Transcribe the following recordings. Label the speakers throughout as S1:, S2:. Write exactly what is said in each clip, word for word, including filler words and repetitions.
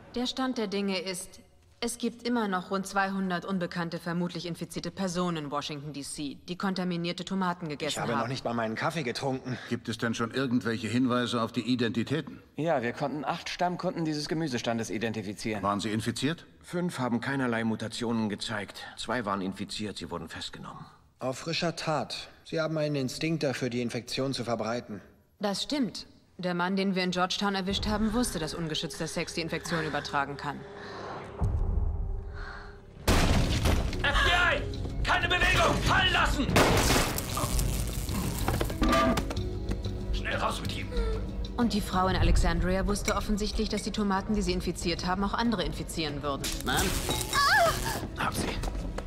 S1: Der Stand der Dinge ist, es gibt immer noch rund zweihundert unbekannte, vermutlich infizierte Personen in Washington, D C, die kontaminierte Tomaten gegessen haben.
S2: Ich habe noch nicht mal meinen Kaffee getrunken.
S3: Gibt es denn schon irgendwelche Hinweise auf die Identitäten?
S4: Ja, wir konnten acht Stammkunden dieses Gemüsestandes identifizieren.
S3: Waren sie infiziert?
S5: Fünf haben keinerlei Mutationen gezeigt. Zwei waren infiziert, sie wurden festgenommen.
S2: Auf frischer Tat. Sie haben einen Instinkt dafür, die Infektion zu verbreiten.
S1: Das stimmt. Der Mann, den wir in Georgetown erwischt haben, wusste, dass ungeschützter Sex die Infektion übertragen kann.
S6: F B I! Keine Bewegung! Fallen lassen! Schnell raus mit ihm!
S1: Und die Frau in Alexandria wusste offensichtlich, dass die Tomaten, die sie infiziert haben, auch andere infizieren würden.
S3: Mann!
S1: Ah!
S3: Hab sie.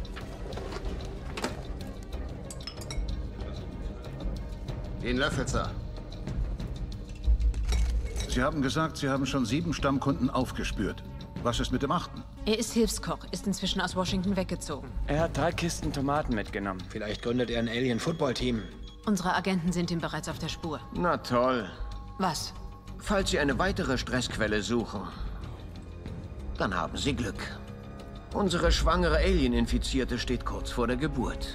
S3: Den Löffel, Sir. Sie haben gesagt, Sie haben schon sieben Stammkunden aufgespürt. Was ist mit dem achten?
S1: Er ist Hilfskoch, ist inzwischen aus Washington weggezogen.
S4: Er hat drei Kisten Tomaten mitgenommen.
S2: Vielleicht gründet er ein Alien-Football-Team.
S1: Unsere Agenten sind ihm bereits auf der Spur.
S5: Na toll.
S1: Was?
S5: Falls Sie eine weitere Stressquelle suchen, dann haben Sie Glück. Unsere schwangere Alien-Infizierte steht kurz vor der Geburt.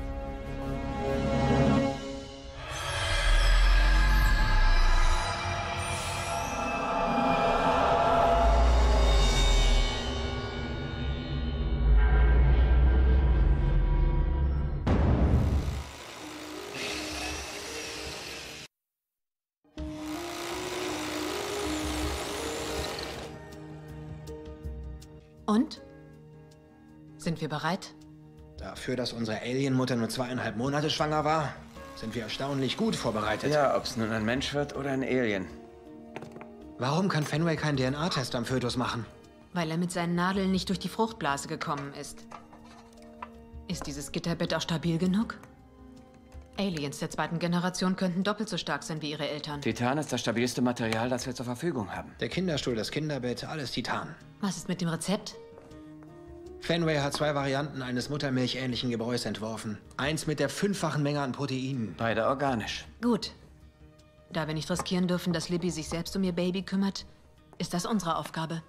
S1: Und? Sind wir bereit?
S2: Dafür, dass unsere Alien-Mutter nur zweieinhalb Monate schwanger war, sind wir erstaunlich gut vorbereitet.
S4: Ja, ob es nun ein Mensch wird oder ein Alien.
S2: Warum kann Fenway keinen D N A-Test am Fötus machen?
S1: Weil er mit seinen Nadeln nicht durch die Fruchtblase gekommen ist. Ist dieses Gitterbett auch stabil genug? Aliens der zweiten Generation könnten doppelt so stark sein wie ihre Eltern.
S4: Titan ist das stabilste Material, das wir zur Verfügung haben.
S2: Der Kinderstuhl, das Kinderbett, alles Titan.
S1: Was ist mit dem Rezept?
S2: Fenway hat zwei Varianten eines muttermilchähnlichen Gebräus entworfen. Eins mit der fünffachen Menge an Proteinen.
S4: Beide organisch.
S1: Gut. Da wir nicht riskieren dürfen, dass Libby sich selbst um ihr Baby kümmert, ist das unsere Aufgabe.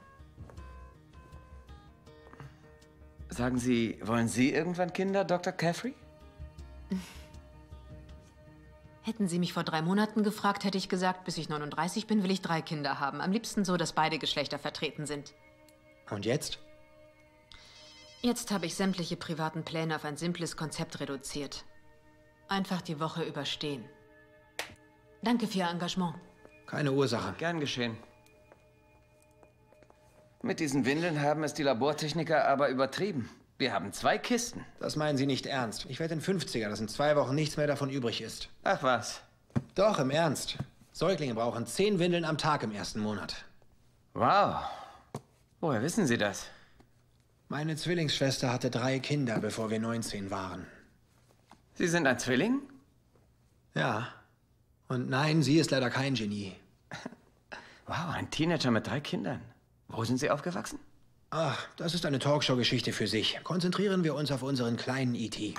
S4: Sagen Sie, wollen Sie irgendwann Kinder, Doktor Caffrey?
S1: Hätten Sie mich vor drei Monaten gefragt, hätte ich gesagt, bis ich neununddreißig bin, will ich drei Kinder haben. Am liebsten so, dass beide Geschlechter vertreten sind.
S2: Und jetzt?
S1: Jetzt habe ich sämtliche privaten Pläne auf ein simples Konzept reduziert. Einfach die Woche überstehen. Danke für Ihr Engagement.
S2: Keine Ursache.
S4: Gern geschehen. Mit diesen Windeln haben es die Labortechniker aber übertrieben. Wir haben zwei Kisten.
S2: Das meinen Sie nicht ernst. Ich werde in fünfziger, dass in zwei Wochen nichts mehr davon übrig ist.
S4: Ach was.
S2: Doch, im Ernst. Säuglinge brauchen zehn Windeln am Tag im ersten Monat.
S4: Wow. Woher wissen Sie das?
S2: Meine Zwillingsschwester hatte drei Kinder, bevor wir neunzehn waren.
S4: Sie sind ein Zwilling?
S2: Ja. Und nein, sie ist leider kein Genie.
S4: Wow, ein Teenager mit drei Kindern. Wo sind Sie aufgewachsen?
S2: Ach, das ist eine Talkshow-Geschichte für sich. Konzentrieren wir uns auf unseren kleinen E T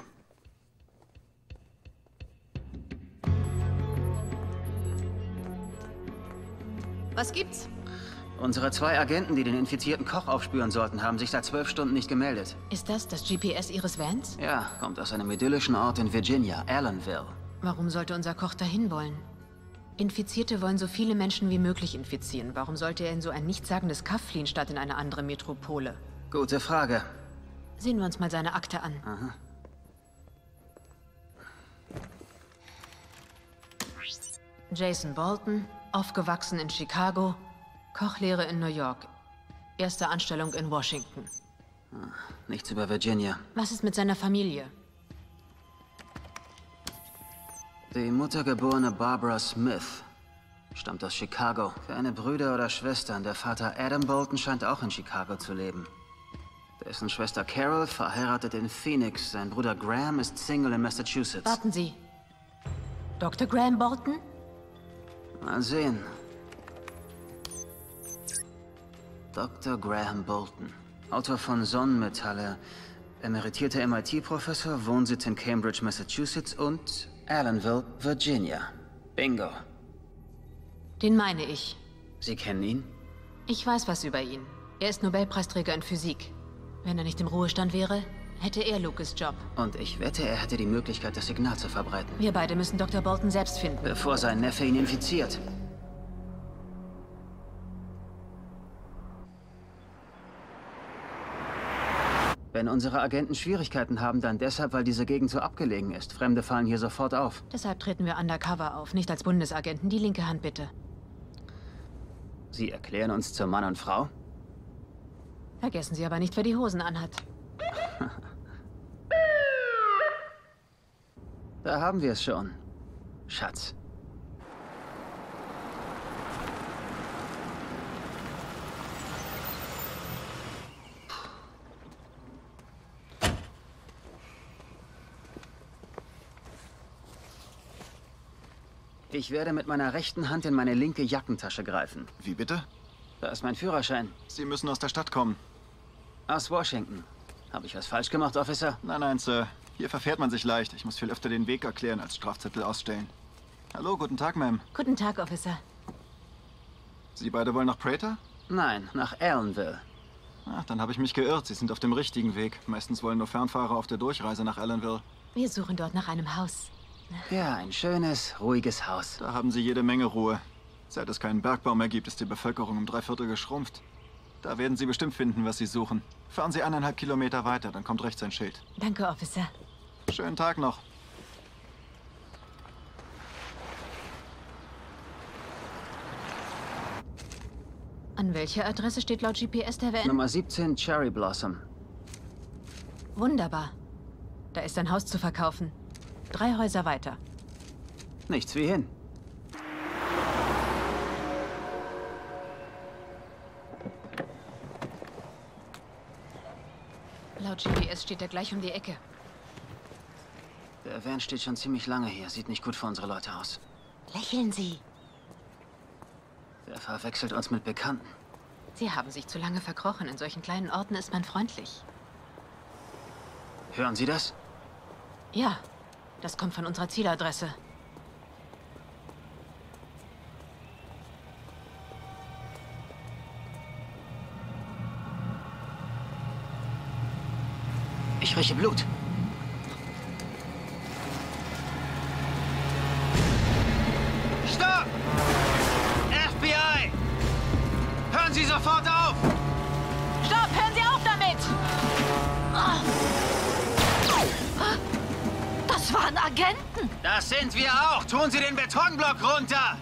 S1: Was gibt's?
S7: Unsere zwei Agenten, die den infizierten Koch aufspüren sollten, haben sich seit zwölf Stunden nicht gemeldet.
S1: Ist das das G P S Ihres Vans?
S7: Ja, kommt aus einem idyllischen Ort in Virginia, Allenville.
S1: Warum sollte unser Koch dahin wollen? Infizierte wollen so viele Menschen wie möglich infizieren. Warum sollte er in so ein nichtssagendes Kaff fliehen, statt in eine andere Metropole?
S7: Gute Frage.
S1: Sehen wir uns mal seine Akte an.
S7: Aha.
S1: Jason Bolton, aufgewachsen in Chicago, Kochlehre in New York, erste Anstellung in Washington.
S7: Nichts über Virginia.
S1: Was ist mit seiner Familie?
S7: Die muttergeborene Barbara Smith stammt aus Chicago. Keine Brüder oder Schwestern. Der Vater Adam Bolton scheint auch in Chicago zu leben. Dessen Schwester Carol verheiratet in Phoenix. Sein Bruder Graham ist Single in Massachusetts.
S1: Warten Sie. Doktor Graham Bolton?
S7: Mal sehen. Doktor Graham Bolton, Autor von Sonnenmetalle, emeritierter M I T-Professor, Wohnsitz in Cambridge, Massachusetts und Allenville, Virginia. Bingo.
S1: Den meine ich.
S7: Sie kennen ihn?
S1: Ich weiß was über ihn. Er ist Nobelpreisträger in Physik. Wenn er nicht im Ruhestand wäre, hätte er Lucas' Job.
S7: Und ich wette, er hätte die Möglichkeit, das Signal zu verbreiten.
S1: Wir beide müssen Doktor Bolton selbst finden.
S7: Bevor sein Neffe ihn infiziert. Wenn unsere Agenten Schwierigkeiten haben, dann deshalb, weil diese Gegend so abgelegen ist. Fremde fallen hier sofort auf.
S1: Deshalb treten wir undercover auf, nicht als Bundesagenten. Die linke Hand bitte.
S7: Sie erklären uns zur Mann und Frau?
S1: Vergessen Sie aber nicht, wer die Hosen anhat.
S7: Da haben wir es schon. Schatz. Ich werde mit meiner rechten Hand in meine linke Jackentasche greifen.
S8: Wie bitte?
S7: Da ist mein Führerschein.
S8: Sie müssen aus der Stadt kommen.
S7: Aus Washington. Habe ich was falsch gemacht, Officer?
S8: Nein, nein, Sir. Hier verfährt man sich leicht. Ich muss viel öfter den Weg erklären, als Strafzettel ausstellen. Hallo, guten Tag, Ma'am.
S1: Guten Tag, Officer.
S8: Sie beide wollen nach Prater?
S7: Nein, nach Allenville.
S8: Ach, dann habe ich mich geirrt. Sie sind auf dem richtigen Weg. Meistens wollen nur Fernfahrer auf der Durchreise nach Allenville.
S1: Wir suchen dort nach einem Haus.
S7: Ja, ein schönes, ruhiges Haus.
S8: Da haben Sie jede Menge Ruhe. Seit es keinen Bergbau mehr gibt, ist die Bevölkerung um drei Viertel geschrumpft. Da werden Sie bestimmt finden, was Sie suchen. Fahren Sie eineinhalb Kilometer weiter, dann kommt rechts ein Schild.
S1: Danke, Officer.
S8: Schönen Tag noch.
S1: An welcher Adresse steht laut G P S der Van?
S7: Nummer siebzehn Cherry Blossom.
S1: Wunderbar. Da ist ein Haus zu verkaufen. Drei Häuser weiter.
S7: Nichts wie hin.
S1: Laut G P S steht er gleich um die Ecke.
S7: Der Van steht schon ziemlich lange hier. Sieht nicht gut für unsere Leute aus.
S1: Lächeln Sie.
S7: Der verwechselt uns mit Bekannten.
S1: Sie haben sich zu lange verkrochen. In solchen kleinen Orten ist man freundlich.
S7: Hören Sie das?
S1: Ja, das kommt von unserer Zieladresse.
S7: Ich rieche Blut. Stopp! F B I! Hören Sie sofort auf!
S1: Stopp! Hören Sie auf damit!
S9: Das waren Agenten!
S7: Das sind wir auch! Tun Sie den Betonblock runter!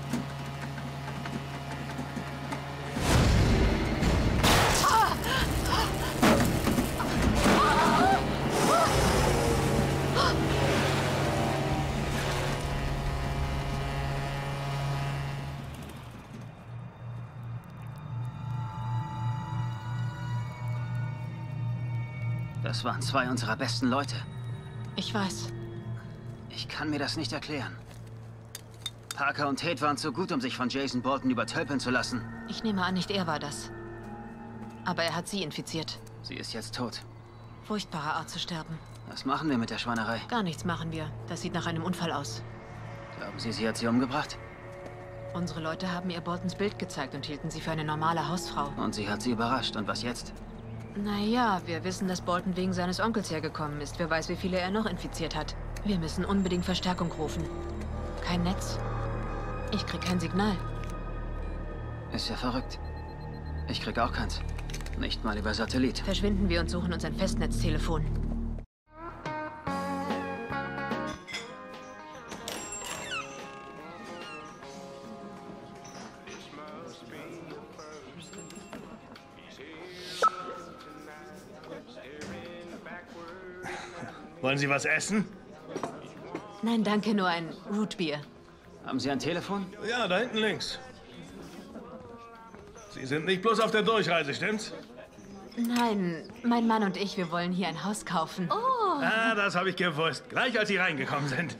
S7: Das waren zwei unserer besten Leute.
S1: Ich weiß.
S7: Ich kann mir das nicht erklären. Parker und Tate waren zu gut, um sich von Jason Bolton übertölpeln zu lassen.
S1: Ich nehme an, nicht er war das. Aber er hat sie infiziert.
S7: Sie ist jetzt tot.
S1: Furchtbare Art zu sterben.
S7: Was machen wir mit der Schweinerei?
S1: Gar nichts machen wir. Das sieht nach einem Unfall aus.
S7: Glauben Sie, sie hat sie umgebracht?
S1: Unsere Leute haben ihr Boltons Bild gezeigt und hielten sie für eine normale Hausfrau.
S7: Und sie hat sie überrascht. Und was jetzt?
S1: Naja, wir wissen, dass Bolton wegen seines Onkels hergekommen ist. Wer weiß, wie viele er noch infiziert hat. Wir müssen unbedingt Verstärkung rufen. Kein Netz. Ich krieg kein Signal.
S7: Ist ja verrückt. Ich krieg auch keins. Nicht mal über Satellit.
S1: Verschwinden wir und suchen uns ein Festnetztelefon.
S6: Wollen Sie was essen?
S1: Nein, danke, nur ein Rootbier.
S7: Haben Sie ein Telefon?
S6: Ja, da hinten links. Sie sind nicht bloß auf der Durchreise, stimmt's?
S1: Nein, mein Mann und ich, wir wollen hier ein Haus kaufen.
S9: Oh.
S6: Ah, das habe ich gewusst. Gleich als Sie reingekommen sind.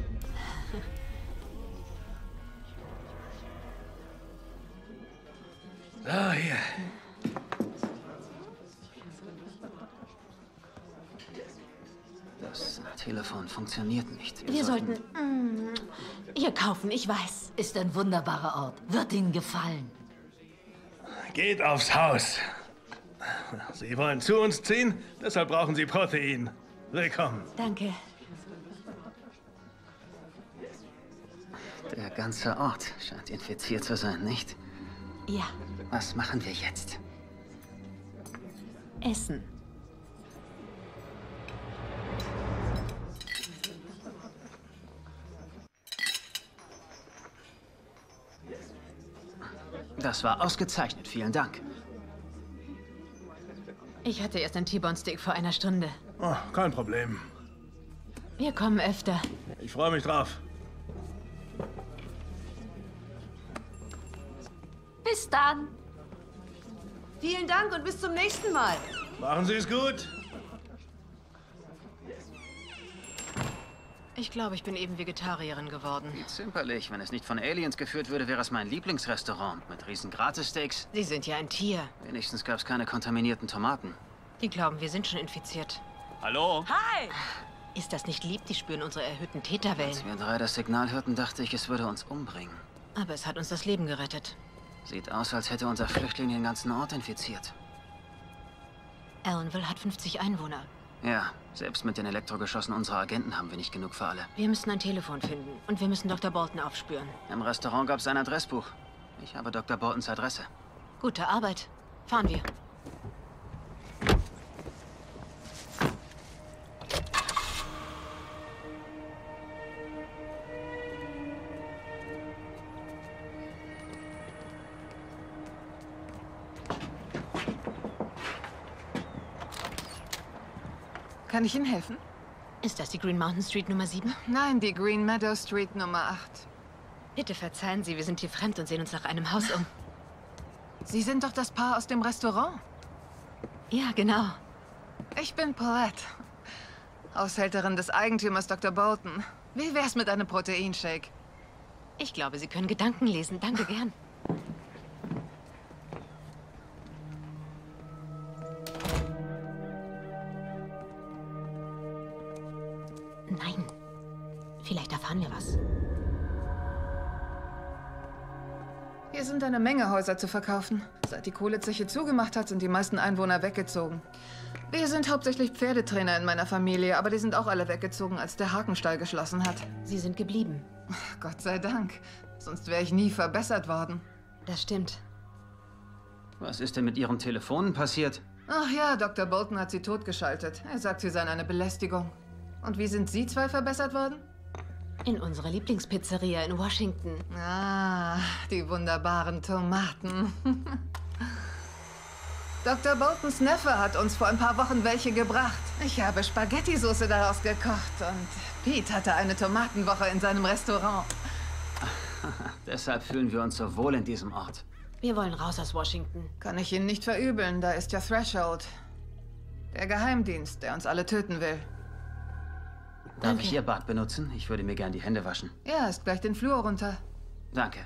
S6: So, hier.
S7: Das Telefon funktioniert nicht.
S1: Wir sollten mm, hier kaufen, ich weiß.
S9: Ist ein wunderbarer Ort. Wird Ihnen gefallen.
S6: Geht aufs Haus.
S10: Sie wollen zu uns ziehen, deshalb brauchen Sie Protein. Willkommen.
S1: Danke.
S7: Der ganze Ort scheint infiziert zu sein, nicht?
S1: Ja.
S7: Was machen wir jetzt?
S1: Essen.
S7: Das war ausgezeichnet, vielen Dank.
S1: Ich hatte erst ein T-Bone-Steak vor einer Stunde.
S10: Oh, kein Problem.
S1: Wir kommen öfter.
S10: Ich freue mich drauf.
S9: Bis dann.
S11: Vielen Dank und bis zum nächsten Mal.
S10: Machen Sie es gut.
S1: Ich glaube, ich bin eben Vegetarierin geworden.
S7: Wie zimperlich. Wenn es nicht von Aliens geführt würde, wäre es mein Lieblingsrestaurant. Mit riesen Gratissteaks.
S1: Sie sind ja ein Tier.
S7: Wenigstens gab es keine kontaminierten Tomaten.
S1: Die glauben, wir sind schon infiziert.
S6: Hallo?
S11: Hi!
S1: Ist das nicht lieb? Die spüren unsere erhöhten Täterwellen.
S7: Als wir drei das Signal hörten, dachte ich, es würde uns umbringen.
S1: Aber es hat uns das Leben gerettet.
S7: Sieht aus, als hätte unser Flüchtling den ganzen Ort infiziert.
S1: Allenville hat fünfzig Einwohner.
S7: Ja, selbst mit den Elektrogeschossen unserer Agenten haben wir nicht genug für alle.
S1: Wir müssen ein Telefon finden und wir müssen Doktor Bolton aufspüren.
S7: Im Restaurant gab es ein Adressbuch. Ich habe Doktor Boltons Adresse.
S1: Gute Arbeit. Fahren wir.
S12: Kann ich Ihnen helfen?
S1: Ist das die Green Mountain Street Nummer sieben?
S12: Nein, die Green Meadow Street Nummer acht.
S1: Bitte verzeihen Sie, wir sind hier fremd und sehen uns nach einem Haus um.
S12: Sie sind doch das Paar aus dem Restaurant.
S1: Ja, genau.
S12: Ich bin Paulette, Haushälterin des Eigentümers Doktor Bolton. Wie wär's mit einem Proteinshake?
S1: Ich glaube, Sie können Gedanken lesen. Danke gern. Nein. Vielleicht erfahren wir was.
S12: Hier sind eine Menge Häuser zu verkaufen. Seit die Kohlezeche zugemacht hat, sind die meisten Einwohner weggezogen. Wir sind hauptsächlich Pferdetrainer in meiner Familie, aber die sind auch alle weggezogen, als der Hakenstall geschlossen hat.
S1: Sie sind geblieben.
S12: Gott sei Dank. Sonst wäre ich nie verbessert worden.
S1: Das stimmt.
S7: Was ist denn mit Ihren Telefonen passiert?
S12: Ach ja, Doktor Bolton hat sie totgeschaltet. Er sagt, sie seien eine Belästigung. Und wie sind Sie zwei verbessert worden?
S1: In unserer Lieblingspizzeria in Washington.
S12: Ah, die wunderbaren Tomaten. Doktor Boltons Neffe hat uns vor ein paar Wochen welche gebracht. Ich habe Spaghetti-Soße daraus gekocht und Pete hatte eine Tomatenwoche in seinem Restaurant.
S7: Deshalb fühlen wir uns so wohl in diesem Ort.
S1: Wir wollen raus aus Washington.
S12: Kann ich Ihnen nicht verübeln, da ist ja Threshold. Der Geheimdienst, der uns alle töten will.
S7: Darf
S1: Danke.
S7: ich Ihr Bad benutzen? Ich würde mir gern die Hände waschen.
S12: Ja, ist gleich den Flur runter.
S7: Danke.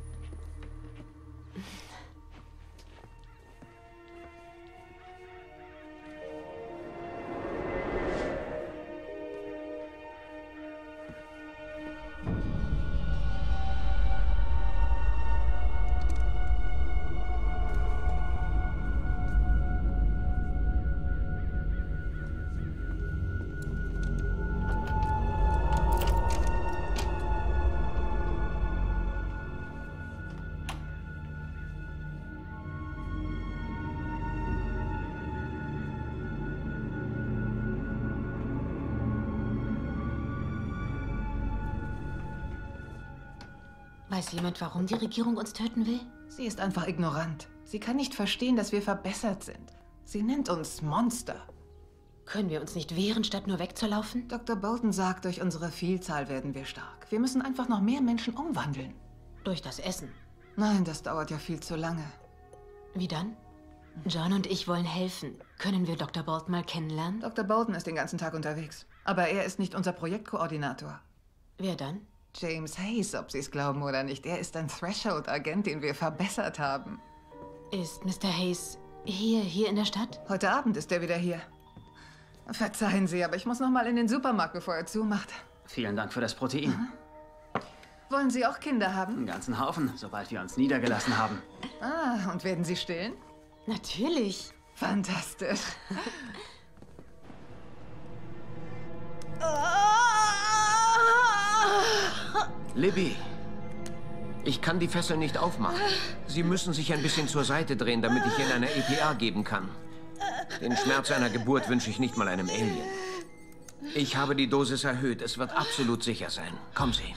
S1: Weiß jemand, warum die Regierung uns töten will?
S12: Sie ist einfach ignorant. Sie kann nicht verstehen, dass wir verbessert sind. Sie nennt uns Monster.
S1: Können wir uns nicht wehren, statt nur wegzulaufen?
S12: Doktor Bolton sagt, durch unsere Vielzahl werden wir stark. Wir müssen einfach noch mehr Menschen umwandeln.
S1: Durch das Essen.
S12: Nein, das dauert ja viel zu lange.
S1: Wie dann? John und ich wollen helfen. Können wir Doktor Bolton mal kennenlernen?
S12: Doktor Bolton ist den ganzen Tag unterwegs. Aber er ist nicht unser Projektkoordinator.
S1: Wer dann?
S12: James Hayes, ob Sie es glauben oder nicht. Er ist ein Threshold-Agent, den wir verbessert haben.
S1: Ist Mister Hayes hier, hier in der Stadt?
S12: Heute Abend ist er wieder hier. Verzeihen Sie, aber ich muss noch mal in den Supermarkt, bevor er zumacht.
S7: Vielen Dank für das Protein.
S12: Mhm. Wollen Sie auch Kinder haben?
S7: Einen ganzen Haufen, sobald wir uns niedergelassen haben.
S12: Ah, und werden Sie stillen?
S1: Natürlich.
S12: Fantastisch.
S5: Libby, ich kann die Fesseln nicht aufmachen. Sie müssen sich ein bisschen zur Seite drehen, damit ich Ihnen eine E P A geben kann. Den Schmerz einer Geburt wünsche ich nicht mal einem Alien. Ich habe die Dosis erhöht. Es wird absolut sicher sein. Kommen Sie.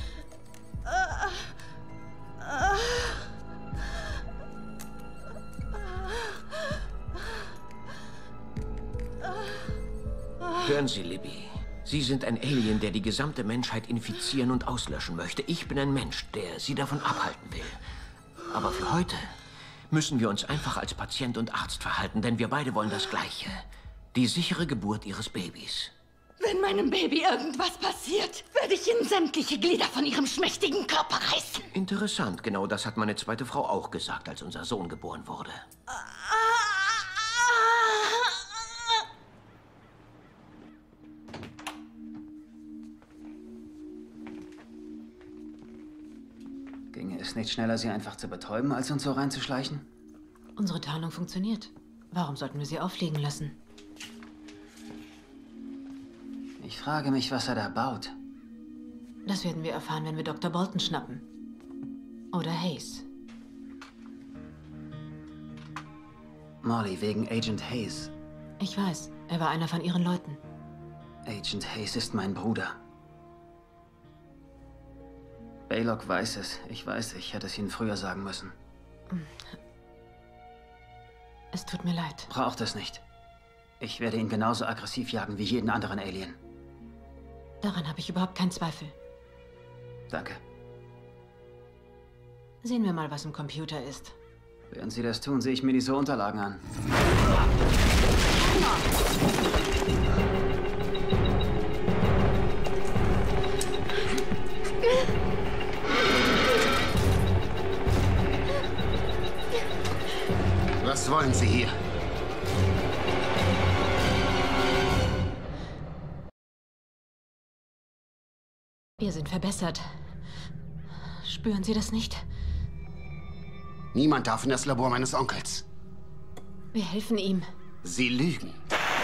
S5: Hören Sie, Libby. Sie sind ein Alien, der die gesamte Menschheit infizieren und auslöschen möchte. Ich bin ein Mensch, der Sie davon abhalten will. Aber für heute müssen wir uns einfach als Patient und Arzt verhalten, denn wir beide wollen das Gleiche. Die sichere Geburt Ihres Babys.
S9: Wenn meinem Baby irgendwas passiert, werde ich Ihnen sämtliche Glieder von Ihrem schmächtigen Körper reißen.
S5: Interessant, genau das hat meine zweite Frau auch gesagt, als unser Sohn geboren wurde.
S7: Ginge es nicht schneller, sie einfach zu betäuben, als uns so reinzuschleichen?
S1: Unsere Tarnung funktioniert. Warum sollten wir sie auffliegen lassen?
S7: Ich frage mich, was er da baut.
S1: Das werden wir erfahren, wenn wir Doktor Bolton schnappen. Oder Hayes.
S7: Molly, wegen Agent Hayes.
S1: Ich weiß, er war einer von ihren Leuten.
S7: Agent Hayes ist mein Bruder. Baylock weiß es. Ich weiß, ich hätte es Ihnen früher sagen müssen.
S1: Es tut mir leid.
S7: Braucht es nicht. Ich werde ihn genauso aggressiv jagen wie jeden anderen Alien.
S1: Daran habe ich überhaupt keinen Zweifel.
S7: Danke.
S1: Sehen wir mal, was im Computer ist.
S7: Während Sie das tun, sehe ich mir diese Unterlagen an.
S13: Was wollen Sie hier?
S1: Wir sind verbessert. Spüren Sie das nicht?
S13: Niemand darf in das Labor meines Onkels.
S1: Wir helfen ihm.
S13: Sie lügen.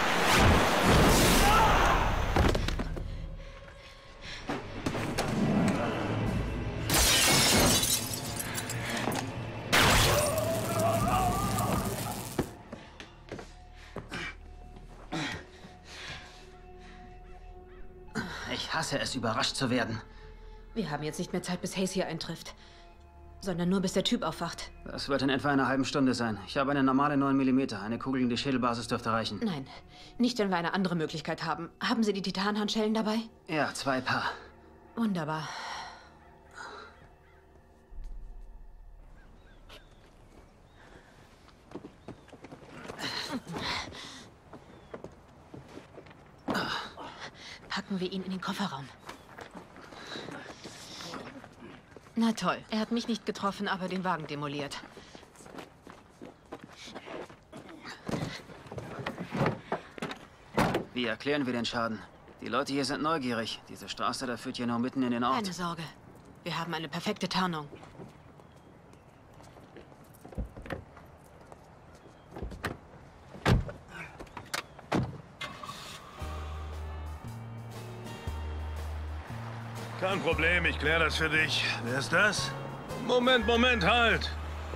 S7: Ich hasse es, überrascht zu werden.
S1: Wir haben jetzt nicht mehr Zeit, bis Hayes hier eintrifft. Sondern nur, bis der Typ aufwacht.
S7: Das wird in etwa einer halben Stunde sein. Ich habe eine normale neun Millimeter. Eine Kugel in die Schädelbasis dürfte reichen.
S1: Nein, nicht, wenn wir eine andere Möglichkeit haben. Haben Sie die Titanhandschellen dabei?
S7: Ja, zwei Paar.
S1: Wunderbar. Packen wir ihn in den Kofferraum. Na toll, er hat mich nicht getroffen, aber den Wagen demoliert.
S7: Wie erklären wir den Schaden? Die Leute hier sind neugierig. Diese Straße, da führt ja nur mitten in den Ort.
S1: Keine Sorge. Wir haben eine perfekte Tarnung.
S10: Kein Problem, ich kläre das für dich. Wer ist das? Moment, Moment, halt!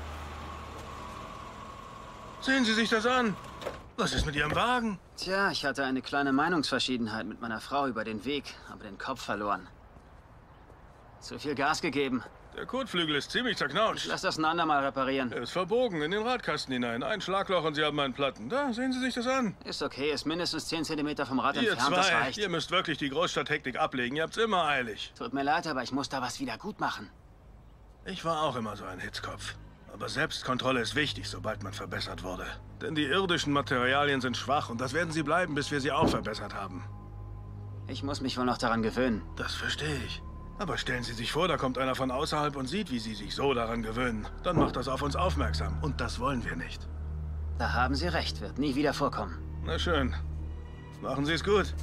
S10: Sehen Sie sich das an. Was ist mit Ihrem Wagen?
S7: Tja, ich hatte eine kleine Meinungsverschiedenheit mit meiner Frau über den Weg, aber den Kopf verloren. Zu viel Gas gegeben.
S10: Der Kotflügel ist ziemlich zerknautscht.
S7: Ich lass das ein andermal reparieren.
S10: Er ist verbogen in den Radkasten hinein. Ein Schlagloch und Sie haben einen Platten. Da, sehen Sie sich das an.
S7: Ist okay, ist mindestens zehn Zentimeter vom Rad
S10: Ihr
S7: entfernt, das
S10: zwei,
S7: reicht.
S10: ihr müsst wirklich die Großstadthektik ablegen. Ihr habt's immer eilig.
S7: Tut mir leid, aber ich muss da was wieder gut machen.
S10: Ich war auch immer so ein Hitzkopf. Aber Selbstkontrolle ist wichtig, sobald man verbessert wurde. Denn die irdischen Materialien sind schwach und das werden sie bleiben, bis wir sie auch verbessert haben.
S7: Ich muss mich wohl noch daran gewöhnen.
S10: Das verstehe ich. Aber stellen Sie sich vor, da kommt einer von außerhalb und sieht, wie Sie sich so daran gewöhnen. Dann macht das auf uns aufmerksam. Und das wollen wir nicht.
S7: Da haben Sie recht, wird nie wieder vorkommen.
S10: Na schön. Machen Sie es gut.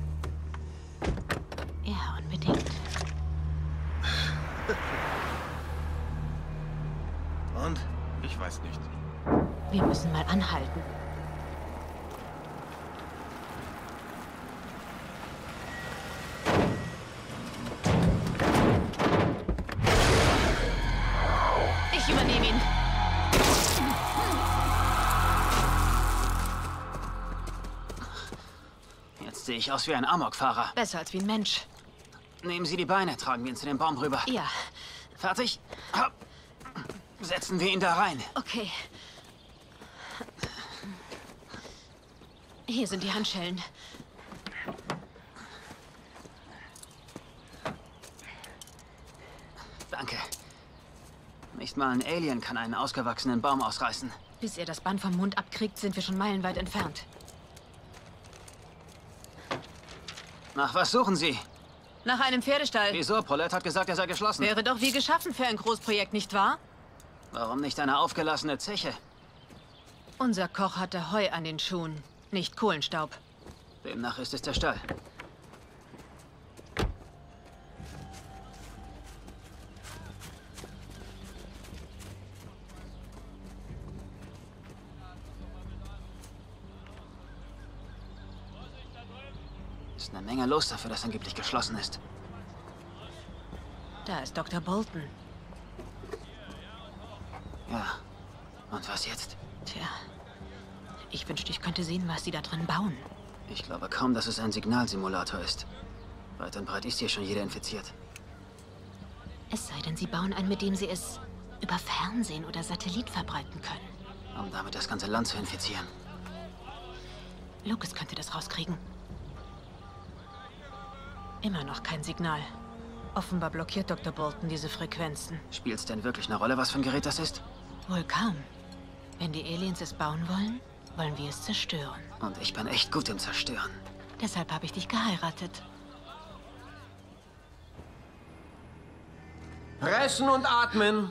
S1: Ja, unbedingt.
S10: Und? Ich weiß nicht.
S1: Wir müssen mal anhalten.
S7: Sehe ich aus wie ein Amokfahrer?
S1: Besser als wie ein Mensch.
S7: Nehmen Sie die Beine, tragen wir ihn zu dem Baum rüber.
S1: Ja.
S7: Fertig? Hopp. Setzen wir ihn da rein.
S1: Okay. Hier sind die Handschellen.
S7: Danke. Nicht mal ein Alien kann einen ausgewachsenen Baum ausreißen.
S1: Bis ihr das Band vom Mund abkriegt, sind wir schon meilenweit entfernt.
S7: Nach was suchen Sie?
S1: Nach einem Pferdestall.
S7: Wieso? Paulette hat gesagt, er sei geschlossen.
S1: Wäre doch wie geschaffen für ein Großprojekt, nicht wahr?
S7: Warum nicht eine aufgelassene Zeche?
S1: Unser Koch hatte Heu an den Schuhen, nicht Kohlenstaub.
S7: Demnach ist es der Stall. Ist eine Menge los dafür, dass angeblich geschlossen ist.
S1: Da ist Doktor Bolton.
S7: Ja. Und was jetzt?
S1: Tja. Ich wünschte, ich könnte sehen, was sie da drin bauen.
S7: Ich glaube kaum, dass es ein Signalsimulator ist. Weit und breit ist hier schon jeder infiziert.
S1: Es sei denn, sie bauen einen, mit dem sie es über Fernsehen oder Satellit verbreiten können.
S7: Um damit das ganze Land zu infizieren.
S1: Lucas könnte das rauskriegen. Immer noch kein Signal. Offenbar blockiert Doktor Bolton diese Frequenzen.
S7: Spielt es denn wirklich eine Rolle, was für ein Gerät das ist?
S1: Wohl kaum. Wenn die Aliens es bauen wollen, wollen wir es zerstören.
S7: Und ich bin echt gut im Zerstören.
S1: Deshalb habe ich dich geheiratet.
S5: Pressen und atmen.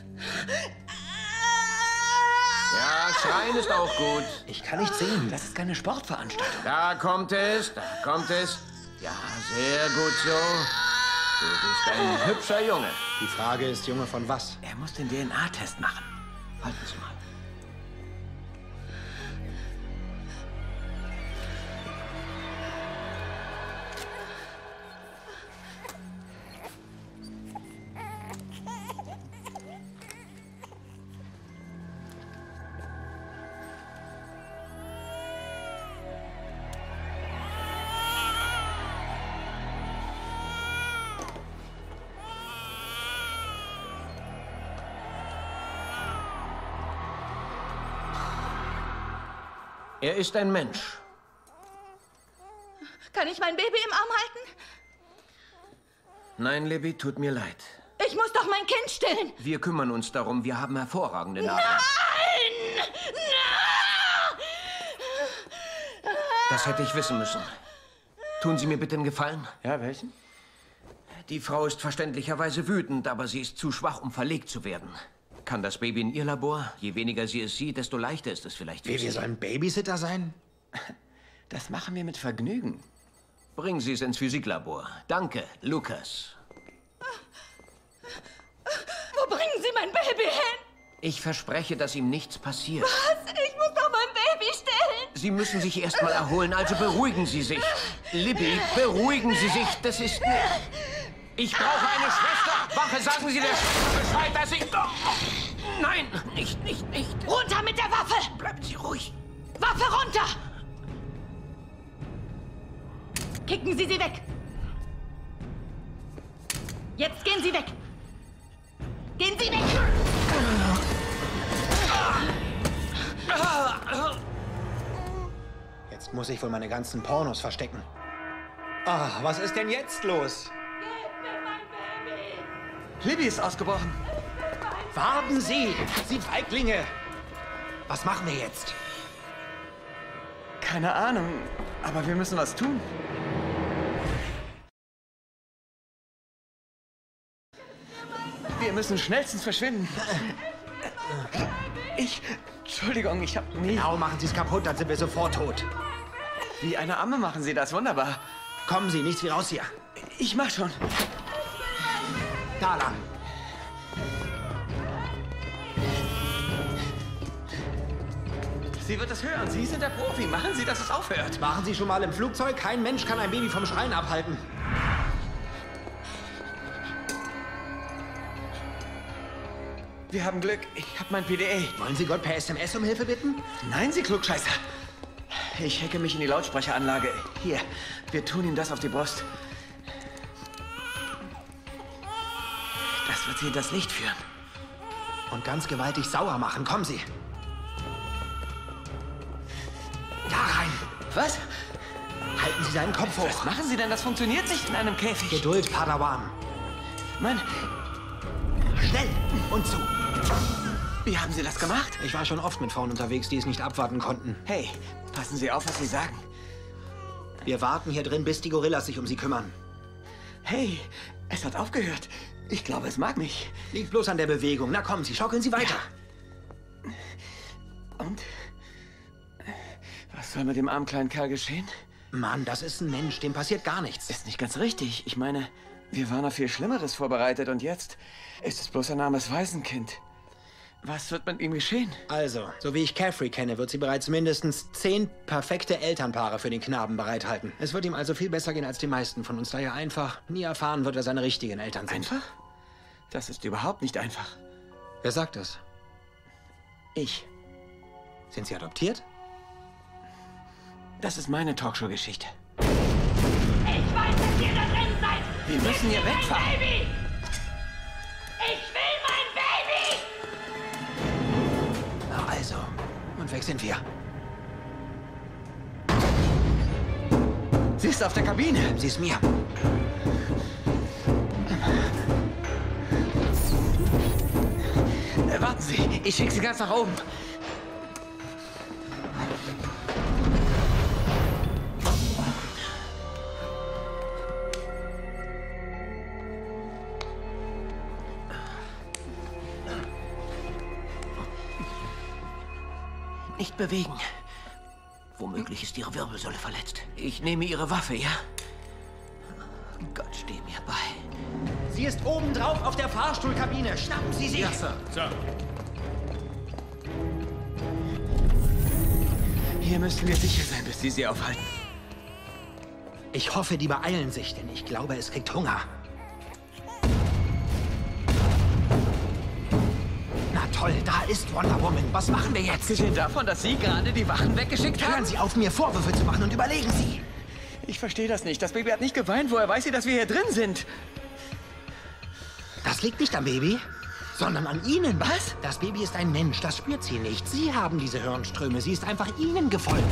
S5: Ja, schreien ist auch gut.
S2: Ich kann nicht sehen. Das ist keine Sportveranstaltung.
S5: Da kommt es, da kommt es. Ja, sehr gut so. Du bist ein hübscher Junge.
S2: Die Frage ist, Junge, von was?
S5: Er muss den D N A-Test machen. Halten Sie mal. Er ist ein Mensch.
S9: Kann ich mein Baby im Arm halten?
S5: Nein, Libby, tut mir leid.
S9: Ich muss doch mein Kind stillen.
S5: Wir kümmern uns darum. Wir haben hervorragende Nahrung.
S9: Nein! Nein!
S5: Das hätte ich wissen müssen. Tun Sie mir bitte einen Gefallen?
S4: Ja, welchen?
S5: Die Frau ist verständlicherweise wütend, aber sie ist zu schwach, um verlegt zu werden. Kann das Baby in ihr Labor? Je weniger sie es sieht, desto leichter ist es vielleicht für
S2: Wie,
S5: sie.
S2: wir sollen Babysitter sein?
S4: Das machen wir mit Vergnügen.
S5: Bringen Sie es ins Physiklabor. Danke, Lucas.
S9: Wo bringen Sie mein Baby hin?
S5: Ich verspreche, dass ihm nichts passiert.
S9: Was? Ich muss doch mein Baby stillen.
S5: Sie müssen sich erst mal erholen, also beruhigen Sie sich. Libby, beruhigen Sie sich. Das ist... Ich brauche eine Schwester. Wache, sagen Sie der Schwester Bescheid, dass ich... Oh, nein, nicht, nicht, nicht.
S9: Runter mit der Waffe!
S5: Bleiben Sie ruhig.
S9: Waffe runter! Kicken Sie sie weg. Jetzt gehen Sie weg. Gehen Sie weg!
S2: Jetzt muss ich wohl meine ganzen Pornos verstecken. Ah, was ist denn jetzt los?
S4: Libby ist ausgebrochen.
S2: Warten Sie! Sie Feiglinge! Was machen wir jetzt?
S4: Keine Ahnung, aber wir müssen was tun. Wir müssen schnellstens verschwinden. Ich... Entschuldigung, ich hab nie...
S2: Genau, machen Sie es kaputt, dann sind wir sofort tot.
S4: Wie eine Amme machen Sie das, wunderbar.
S2: Kommen Sie, nichts wie raus hier.
S4: Ich mach schon.
S2: Da lang.
S4: Sie wird es hören. Sie sind der Profi. Machen Sie, dass es aufhört.
S2: Waren Sie schon mal im Flugzeug? Kein Mensch kann ein Baby vom Schreien abhalten.
S4: Wir haben Glück. Ich habe mein P D A.
S2: Wollen Sie Gott per S M S um Hilfe bitten?
S4: Nein, Sie Klugscheißer. Ich hacke mich in die Lautsprecheranlage. Hier, wir tun ihm das auf die Brust. Das wird sie in das Licht führen.
S2: Und ganz gewaltig sauer machen. Kommen Sie. Da rein.
S4: Was?
S2: Halten Sie seinen Kopf hoch.
S4: Was machen Sie denn? Das funktioniert nicht in einem Käfig.
S2: Geduld, Padawan.
S4: Mann.
S2: Schnell und zu.
S4: Wie haben Sie das gemacht?
S2: Ich war schon oft mit Frauen unterwegs, die es nicht abwarten konnten.
S4: Hey, passen Sie auf, was Sie sagen.
S2: Wir warten hier drin, bis die Gorillas sich um Sie kümmern.
S4: Hey, es hat aufgehört. Ich glaube, es mag mich.
S2: Liegt bloß an der Bewegung. Na kommen Sie, schaukeln Sie weiter.
S4: Ja. Und? Was soll mit dem armen kleinen Kerl geschehen?
S2: Mann, das ist ein Mensch, dem passiert gar nichts.
S4: Ist nicht ganz richtig. Ich meine, wir waren auf viel Schlimmeres vorbereitet und jetzt ist es bloß ein armes Waisenkind. Was wird mit ihm geschehen?
S2: Also, so wie ich Caffrey kenne, wird sie bereits mindestens zehn perfekte Elternpaare für den Knaben bereithalten. Es wird ihm also viel besser gehen als den meisten von uns, da er einfach nie erfahren wird, wer seine richtigen Eltern sind.
S4: Einfach? Das ist überhaupt nicht einfach.
S2: Wer sagt das?
S4: Ich.
S2: Sind Sie adoptiert?
S4: Das ist meine Talkshow-Geschichte.
S9: Ich weiß, dass ihr da drin seid!
S4: Wir müssen hier wegfahren.
S9: Baby! Ich will mein Baby!
S2: Na also, und weg sind wir.
S4: Sie ist auf der Kabine.
S2: Sie ist mir.
S4: Äh, warten Sie, ich schicke Sie ganz nach oben. Nicht bewegen.
S5: Womöglich ist Ihre Wirbelsäule verletzt. Ich nehme Ihre Waffe, ja? Gott, steh mir bei.
S2: Sie ist oben drauf auf der Fahrstuhlkabine. Schnappen Sie sie!
S10: Ja, Sir. Sir.
S4: Hier müssen wir sicher sein, bis Sie sie aufhalten.
S2: Ich hoffe, die beeilen sich, denn ich glaube, es kriegt Hunger. Na toll, da ist Wonder Woman. Was machen wir jetzt?
S4: Abgesehen davon, dass Sie gerade die Wachen weggeschickt haben?
S2: Hören Sie auf, mir Vorwürfe zu machen und überlegen Sie.
S4: Ich verstehe das nicht. Das Baby hat nicht geweint. Woher weiß sie, dass wir hier drin sind?
S2: Das liegt nicht am Baby, sondern an Ihnen.
S4: Was?
S2: Das Baby ist ein Mensch, das spürt sie nicht. Sie haben diese Hirnströme. Sie ist einfach Ihnen gefolgt.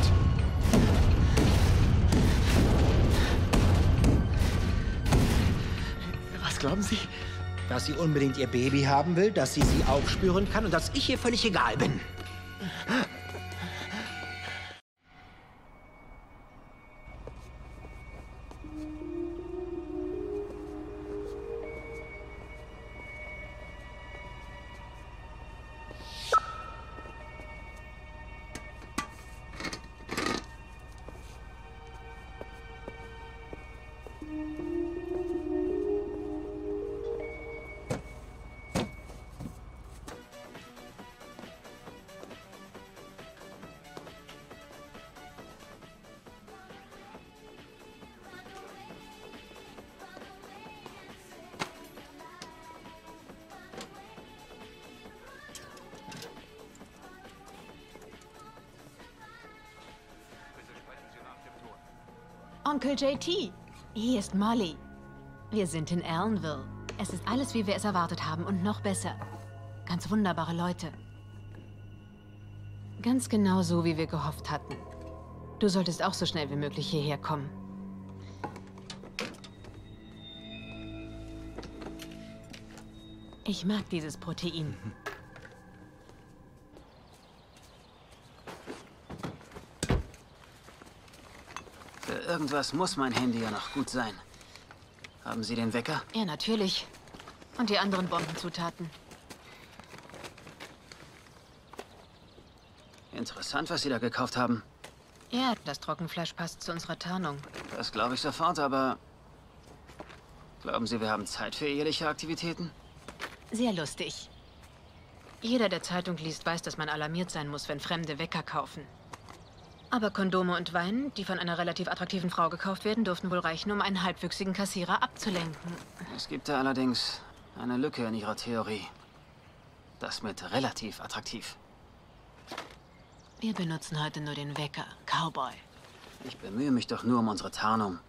S4: Was glauben Sie?
S2: Dass sie unbedingt ihr Baby haben will, dass sie sie aufspüren kann und dass ich ihr völlig egal bin.
S1: Onkel J T, hier ist Molly. Wir sind in Ellenville. Es ist alles, wie wir es erwartet haben und noch besser. Ganz wunderbare Leute. Ganz genau so, wie wir gehofft hatten. Du solltest auch so schnell wie möglich hierher kommen. Ich mag dieses Protein.
S7: Für irgendwas muss mein Handy ja noch gut sein. Haben Sie den Wecker?
S1: Ja, natürlich. Und die anderen Bombenzutaten.
S7: Interessant, was Sie da gekauft haben.
S1: Ja, das Trockenfleisch passt zu unserer Tarnung.
S7: Das glaube ich sofort, aber... Glauben Sie, wir haben Zeit für eheliche Aktivitäten?
S1: Sehr lustig. Jeder, der Zeitung liest, weiß, dass man alarmiert sein muss, wenn Fremde Wecker kaufen. Aber Kondome und Wein, die von einer relativ attraktiven Frau gekauft werden, dürften wohl reichen, um einen halbwüchsigen Kassierer abzulenken.
S7: Es gibt da allerdings eine Lücke in Ihrer Theorie. Das mit relativ attraktiv.
S1: Wir benutzen heute nur den Wecker, Cowboy.
S7: Ich bemühe mich doch nur um unsere Tarnung.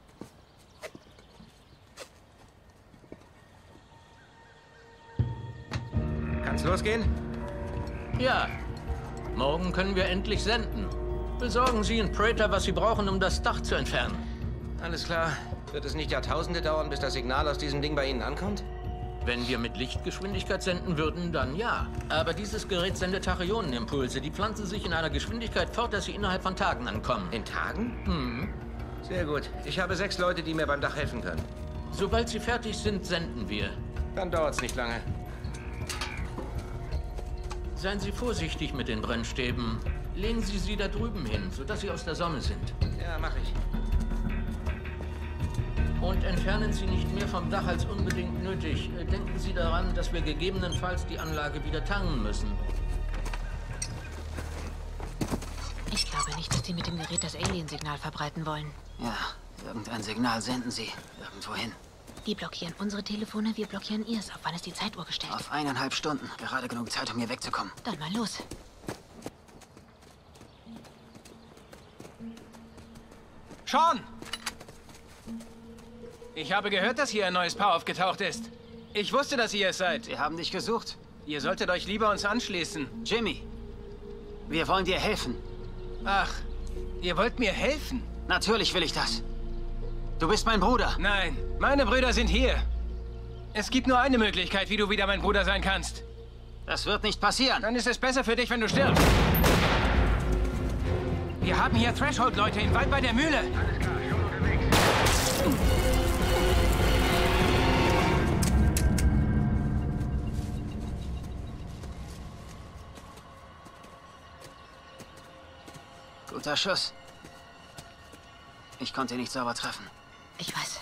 S5: Kann's losgehen?
S6: Ja. Morgen können wir endlich senden. Besorgen Sie in Prater, was Sie brauchen, um das Dach zu entfernen.
S5: Alles klar. Wird es nicht Jahrtausende dauern, bis das Signal aus diesem Ding bei Ihnen ankommt?
S6: Wenn wir mit Lichtgeschwindigkeit senden würden, dann ja. Aber dieses Gerät sendet Tachyonimpulse. Die pflanzen sich in einer Geschwindigkeit fort, dass sie innerhalb von Tagen ankommen.
S5: In Tagen?
S6: Mhm.
S5: Sehr gut. Ich habe sechs Leute, die mir beim Dach helfen können.
S6: Sobald sie fertig sind, senden wir.
S5: Dann dauert's nicht lange.
S6: Seien Sie vorsichtig mit den Brennstäben. Legen Sie sie da drüben hin, sodass sie aus der Sonne sind.
S5: Ja, mache ich.
S6: Und entfernen Sie nicht mehr vom Dach als unbedingt nötig. Denken Sie daran, dass wir gegebenenfalls die Anlage wieder tarnen müssen.
S1: Ich glaube nicht, dass die mit dem Gerät das Alien-Signal verbreiten wollen.
S7: Ja, irgendein Signal senden sie. Irgendwohin.
S1: Die blockieren unsere Telefone, wir blockieren ihrs. Auf wann ist die Zeituhr gestellt?
S7: Auf eineinhalb Stunden. Gerade genug Zeit, um hier wegzukommen.
S1: Dann mal los.
S14: Sean! Ich habe gehört, dass hier ein neues Paar aufgetaucht ist. Ich wusste, dass ihr es seid.
S7: Wir haben dich gesucht.
S14: Ihr solltet euch lieber uns anschließen.
S7: Jimmy, wir wollen dir helfen.
S14: Ach, ihr wollt mir helfen?
S7: Natürlich will ich das. Du bist mein Bruder.
S14: Nein, meine Brüder sind hier. Es gibt nur eine Möglichkeit, wie du wieder mein Bruder sein kannst.
S7: Das wird nicht passieren.
S14: Dann ist es besser für dich, wenn du stirbst. Wir haben hier Threshold-Leute im Wald bei der Mühle.
S10: Alles klar, schon unterwegs.
S7: Guter Schuss. Ich konnte ihn nicht sauber treffen.
S1: Ich weiß.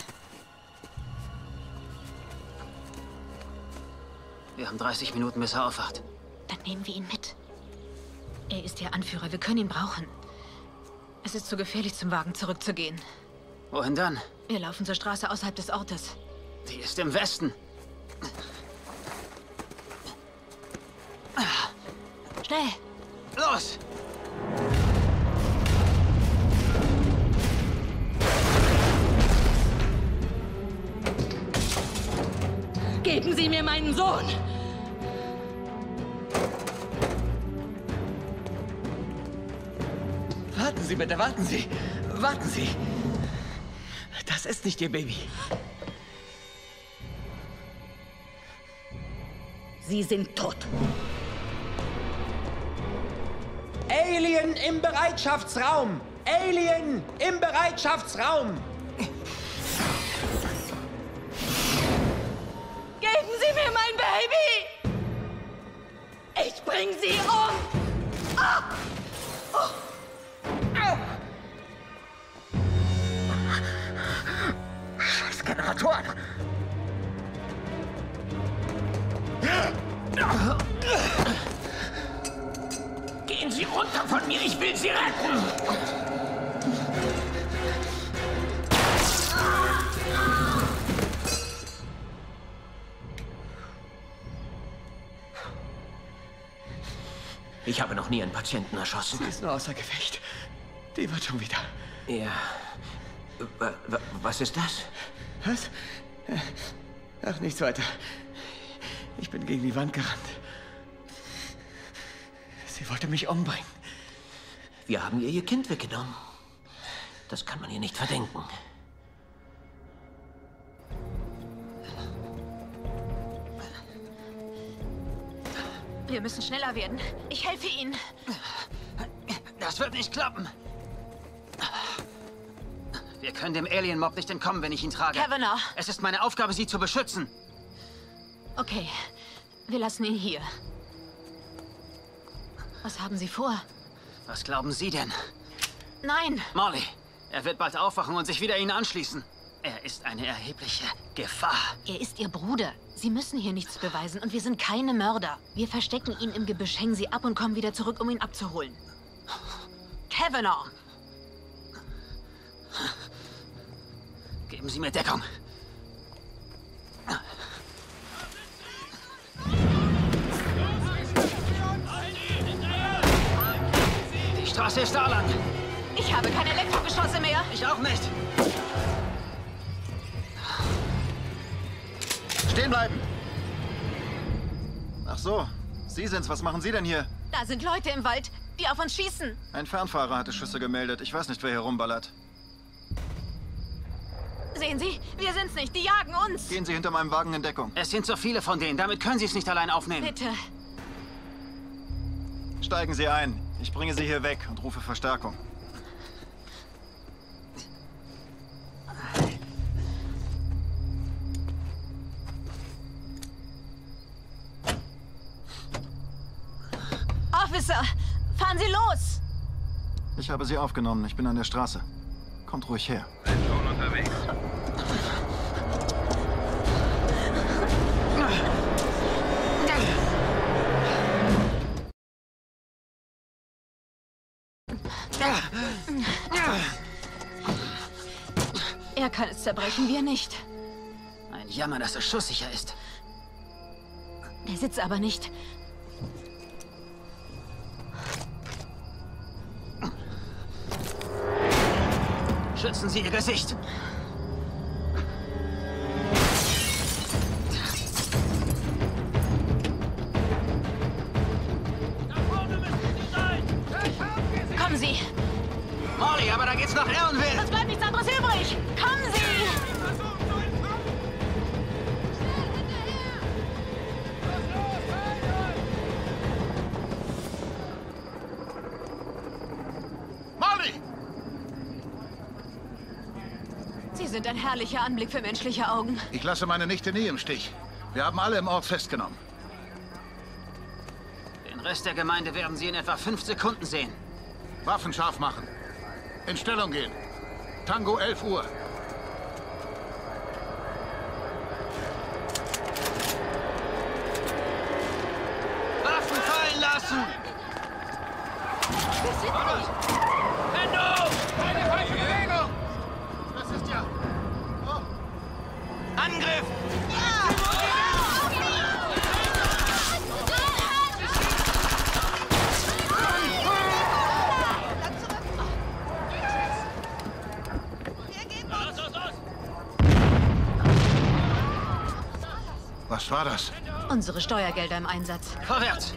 S7: Wir haben dreißig Minuten, bis er aufwacht.
S1: Dann nehmen wir ihn mit. Er ist der Anführer. Wir können ihn brauchen. Es ist zu gefährlich, zum Wagen zurückzugehen.
S7: Wohin dann?
S1: Wir laufen zur Straße außerhalb des Ortes.
S7: Die ist im Westen.
S1: Schnell!
S7: Los!
S9: Geben Sie mir meinen Sohn!
S4: Warten Sie bitte, warten Sie. Warten Sie. Das ist nicht Ihr Baby.
S9: Sie sind tot.
S2: Alien im Bereitschaftsraum! Alien im Bereitschaftsraum!
S9: Geben Sie mir mein Baby! Ich bring Sie um! Ah! Oh!
S2: Scheiß Generatoren!
S6: Gehen Sie runter von mir, ich will Sie retten!
S5: Ich habe noch nie einen Patienten erschossen.
S4: Sie ist nur außer Gefecht. Die wird schon wieder.
S5: Ja. Was ist das?
S4: Was? Ach, nichts weiter. Ich bin gegen die Wand gerannt. Sie wollte mich umbringen.
S5: Wir haben ihr ihr Kind weggenommen. Das kann man ihr nicht verdenken.
S1: Wir müssen schneller werden. Ich helfe Ihnen.
S7: Das wird nicht klappen. Wir können dem Alien-Mob nicht entkommen, wenn ich ihn trage.
S1: Kavanaugh.
S7: Es ist meine Aufgabe, Sie zu beschützen.
S1: Okay, wir lassen ihn hier. Was haben Sie vor?
S7: Was glauben Sie denn?
S1: Nein!
S7: Molly, er wird bald aufwachen und sich wieder Ihnen anschließen. Er ist eine erhebliche Gefahr.
S1: Er ist Ihr Bruder. Sie müssen hier nichts beweisen und wir sind keine Mörder. Wir verstecken ihn im Gebüsch, hängen Sie ab und kommen wieder zurück, um ihn abzuholen. Kavanaugh!
S7: Geben Sie mir Deckung. Die Straße ist da lang.
S1: Ich habe keine Elektrogeschosse mehr.
S7: Ich auch nicht.
S8: Stehen bleiben! Ach so, Sie sind's. Was machen Sie denn hier?
S1: Da sind Leute im Wald, die auf uns schießen.
S8: Ein Fernfahrer hatte Schüsse gemeldet. Ich weiß nicht, wer hier rumballert.
S1: Sehen Sie, wir sind's nicht. Die jagen uns.
S8: Gehen Sie hinter meinem Wagen in Deckung.
S7: Es sind so viele von denen. Damit können Sie es nicht allein aufnehmen.
S1: Bitte.
S8: Steigen Sie ein. Ich bringe Sie hier weg und rufe Verstärkung.
S1: Officer, fahren Sie los!
S8: Ich habe Sie aufgenommen. Ich bin an der Straße. Kommt ruhig her.
S10: Bin schon unterwegs.
S1: Er kann es zerbrechen, wir nicht.
S7: Ein Jammer, dass er schusssicher ist.
S1: Der Sitz aber nicht.
S7: Schützen Sie Ihr Gesicht.
S1: Kommen Sie!
S7: Molly, aber da geht's nach Ellenville!
S1: Es bleibt nichts anderes übrig! Kommen Sie!
S3: Molly!
S1: Sie sind ein herrlicher Anblick für menschliche Augen.
S3: Ich lasse meine Nichte nie im Stich. Wir haben alle im Ort festgenommen.
S7: Den Rest der Gemeinde werden Sie in etwa fünf Sekunden sehen.
S3: Waffen scharf machen. In Stellung gehen. Tango elf Uhr.
S7: Waffen fallen lassen!
S1: Wir sind nicht!
S3: Hände! Keine falsche Bewegung! Das ist ja... Oh.
S7: Angriff!
S3: Was war das?
S1: Unsere Steuergelder im Einsatz.
S7: Vorwärts!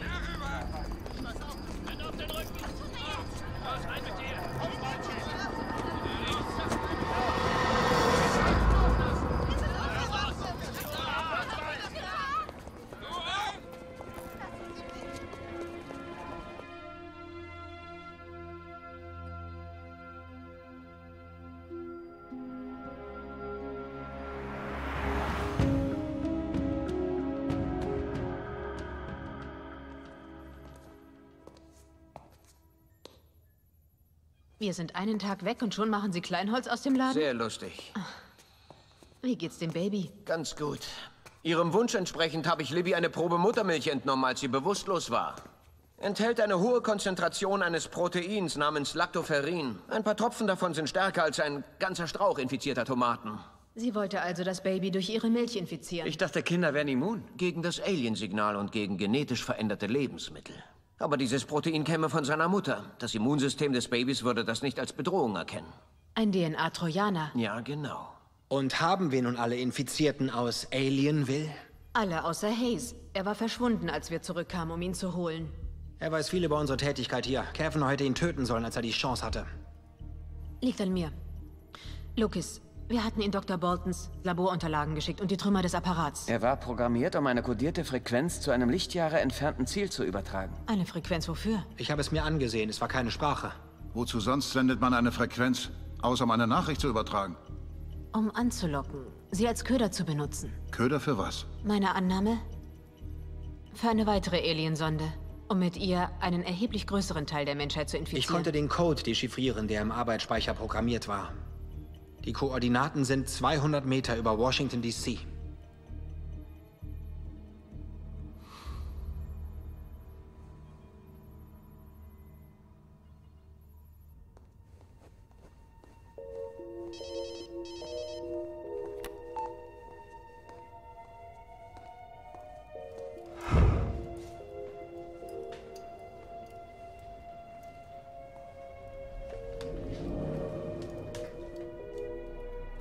S1: Wir sind einen Tag weg und schon machen Sie Kleinholz aus dem Laden?
S5: Sehr lustig.
S1: Wie geht's dem Baby?
S5: Ganz gut. Ihrem Wunsch entsprechend habe ich Libby eine Probe Muttermilch entnommen, als sie bewusstlos war. Enthält eine hohe Konzentration eines Proteins namens Lactoferrin. Ein paar Tropfen davon sind stärker als ein ganzer Strauch infizierter Tomaten.
S1: Sie wollte also das Baby durch ihre Milch infizieren.
S5: Ich dachte, Kinder wären immun. Gegen das Aliensignal und gegen genetisch veränderte Lebensmittel. Aber dieses Protein käme von seiner Mutter. Das Immunsystem des Babys würde das nicht als Bedrohung erkennen.
S1: Ein D N A-Trojaner.
S5: Ja, genau.
S2: Und haben wir nun alle Infizierten aus Alienville?
S1: Alle außer Hayes. Er war verschwunden, als wir zurückkamen, um ihn zu holen.
S2: Er weiß viel über unsere Tätigkeit hier. Kevin hätte ihn töten sollen, als er die Chance hatte.
S1: Liegt an mir. Lucas, wir hatten ihn Doktor Boltons Laborunterlagen geschickt und die Trümmer des Apparats.
S4: Er war programmiert, um eine kodierte Frequenz zu einem Lichtjahre entfernten Ziel zu übertragen.
S1: Eine Frequenz wofür?
S2: Ich habe es mir angesehen. Es war keine Sprache.
S3: Wozu sonst sendet man eine Frequenz, außer um eine Nachricht zu übertragen?
S1: Um anzulocken, sie als Köder zu benutzen.
S3: Köder für was?
S1: Meine Annahme? Für eine weitere Aliensonde, um mit ihr einen erheblich größeren Teil der Menschheit zu infizieren.
S2: Ich konnte den Code dechiffrieren, der im Arbeitsspeicher programmiert war. Die Koordinaten sind zweihundert Meter über Washington, D C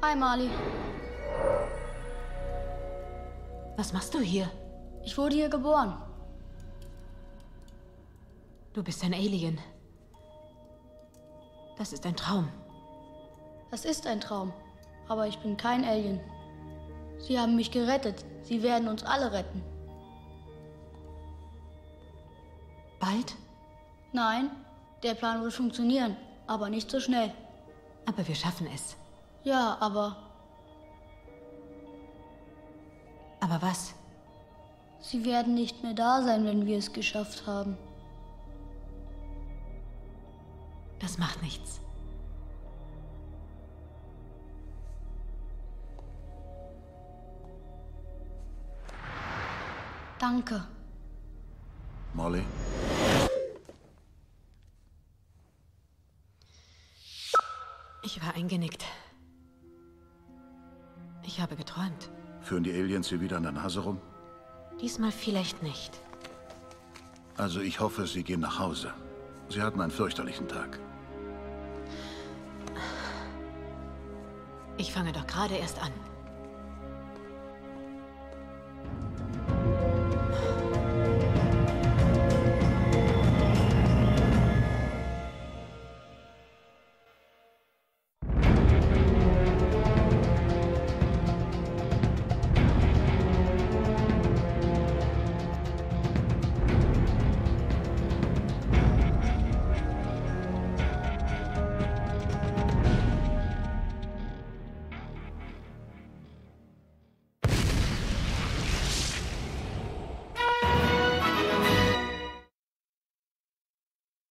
S15: Hi, Marley.
S1: Was machst du hier?
S15: Ich wurde hier geboren.
S1: Du bist ein Alien. Das ist ein Traum.
S15: Das ist ein Traum. Aber ich bin kein Alien. Sie haben mich gerettet. Sie werden uns alle retten.
S1: Bald?
S15: Nein, der Plan wird funktionieren, aber nicht so schnell.
S1: Aber wir schaffen es.
S15: Ja, aber...
S1: Aber was?
S15: Sie werden nicht mehr da sein, wenn wir es geschafft haben.
S1: Das macht nichts.
S15: Danke.
S16: Molly?
S1: Ich war eingenickt. Ich habe geträumt.
S16: Führen die Aliens sie wieder an der Nase rum?
S1: Diesmal vielleicht nicht.
S16: Also ich hoffe, Sie gehen nach Hause. Sie hatten einen fürchterlichen Tag.
S1: Ich fange doch gerade erst an.